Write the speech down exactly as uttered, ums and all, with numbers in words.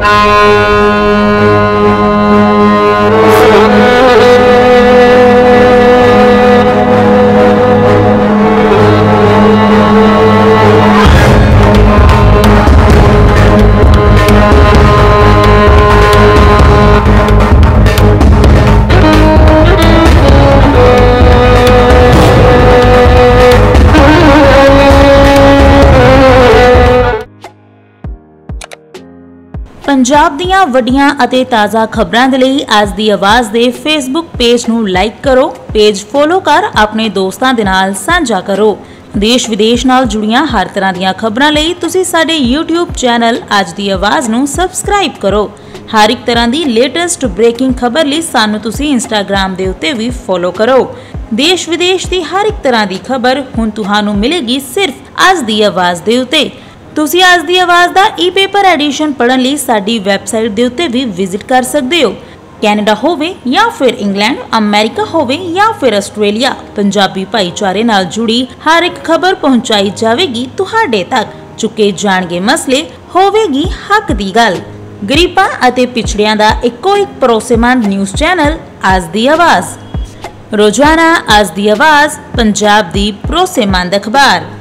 पंजाब दीयां वड्डियां अते ताज़ा खबरां दे लई अज दी आवाज़ दे फेसबुक पेज नूं लाइक करो, पेज फॉलो कर अपने दोस्तां दे नाल सांझा करो। देश विदेश नाल जुड़ियां हर तरह दीयां खबरां लई तुसीं साडे यूट्यूब चैनल अज दी आवाज़ नूं सबसक्राइब करो। हर एक तरह दी लेटेस्ट ब्रेकिंग खबर लई सानूं तुसीं इंस्टाग्राम दे उत्ते भी फॉलो करो। देश विदेश दी हर एक तरह दी खबर हुण तुहानूं मिलेगी सिर्फ अज दी आवाज़ दे उत्ते। तुसीं अज दी आवाज़ दा ई पेपर एडिशन पढ़न लई साडी वैबसाइट दे उत्ते भी विजिट कर सकदे हो। कैनेडा होवे या फिर इंग्लैंड, अमेरिका होवे या फिर आस्ट्रेलिया, पंजाबी भाईचारे नाल जुड़ी हर एक खबर पहुंचाई जावेगी तुहाडे तक। चुके जाणगे मसले, होवेगी हक दी गल। गरीबां अते पिछड़ियां दा इक्को एक भरोसेमंद न्यूज़ चैनल अज दी आवाज़। रोजाना अज दी आवाज़, पंजाब दी भरोसेमंद अखबार।